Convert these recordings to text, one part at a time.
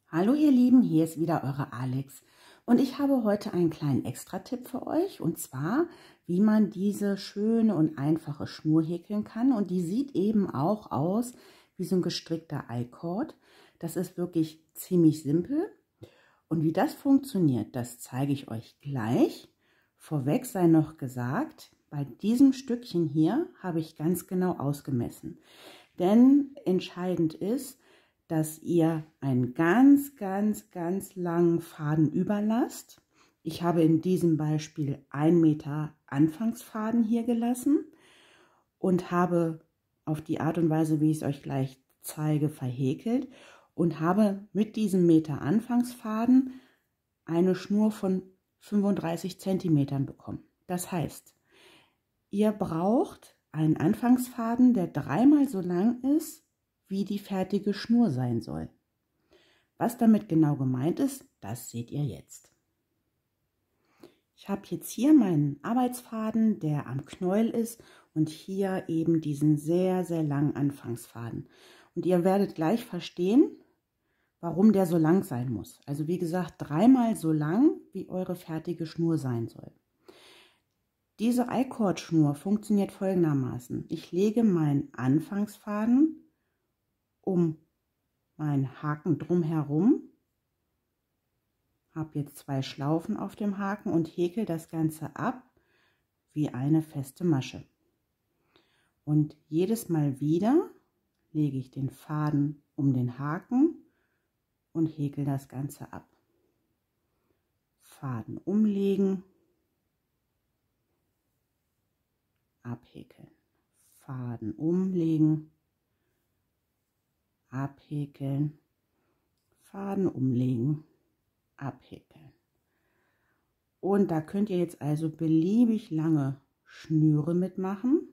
Hallo ihr Lieben, hier ist wieder eure Alex und ich habe heute einen kleinen Extra-Tipp für euch, und zwar, wie man diese schöne und einfache Schnur häkeln kann, und die sieht eben auch aus wie so ein gestrickter I-Cord. Das ist wirklich ziemlich simpel, und wie das funktioniert, das zeige ich euch gleich. Vorweg sei noch gesagt, bei diesem Stückchen hier habe ich ganz genau ausgemessen, denn entscheidend ist, dass ihr einen ganz langen Faden überlasst. Ich habe in diesem Beispiel 1 Meter Anfangsfaden hier gelassen und habe auf die Art und Weise, wie ich es euch gleich zeige, verhäkelt und habe mit diesem Meter Anfangsfaden eine Schnur von 35 Zentimetern bekommen. Das heißt, ihr braucht einen Anfangsfaden, der 3-mal so lang ist, wie die fertige Schnur sein soll. Was damit genau gemeint ist, das seht ihr jetzt. Ich habe jetzt hier meinen Arbeitsfaden, der am Knäuel ist, und hier eben diesen sehr langen Anfangsfaden. Und ihr werdet gleich verstehen, warum der so lang sein muss. Also wie gesagt, 3-mal so lang, wie eure fertige Schnur sein soll. Diese I-Cord-Schnur funktioniert folgendermaßen. Ich lege meinen Anfangsfaden um meinen Haken drumherum, habe jetzt 2 Schlaufen auf dem Haken und häkel das Ganze ab wie eine feste Masche. Und jedes Mal wieder lege ich den Faden um den Haken und häkel das Ganze ab. Faden umlegen, abhäkeln, Faden umlegen, abhäkeln, Faden umlegen, abhäkeln. Und da könnt ihr jetzt also beliebig lange Schnüre mitmachen.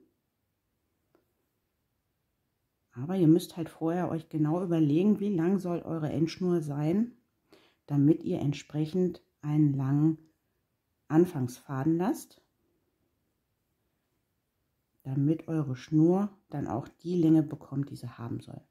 Aber ihr müsst halt vorher euch genau überlegen, wie lang soll eure Endschnur sein, damit ihr entsprechend einen langen Anfangsfaden lasst, damit eure Schnur dann auch die Länge bekommt, die sie haben soll.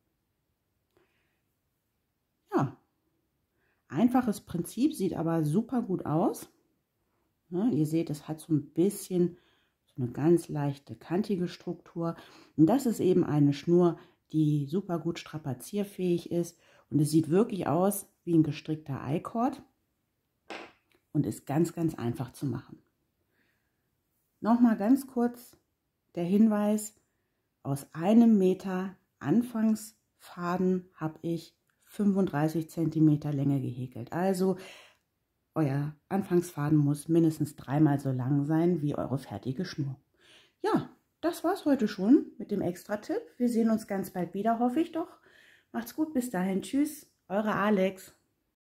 Ja, einfaches Prinzip, sieht aber super gut aus. Ja, ihr seht, es hat so ein bisschen so eine ganz leichte, kantige Struktur. Und das ist eben eine Schnur, die super gut strapazierfähig ist. Und es sieht wirklich aus wie ein gestrickter I-Cord und ist ganz einfach zu machen. Nochmal ganz kurz der Hinweis: aus 1 Meter Anfangsfaden habe ich 35 Zentimeter Länge gehäkelt. Also euer Anfangsfaden muss mindestens 3-mal so lang sein wie eure fertige Schnur. Ja, das war's heute schon mit dem Extra-Tipp. Wir sehen uns ganz bald wieder, hoffe ich doch. Macht's gut, bis dahin. Tschüss, eure Alex.